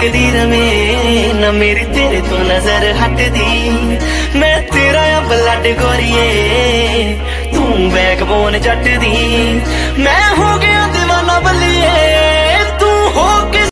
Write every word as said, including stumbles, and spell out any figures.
तकदी रवे ना मेरी तेरे तो नजर हटदी। मैं तेरा आ ब्लड गोरिए तू बैकबोन जट दी। मैं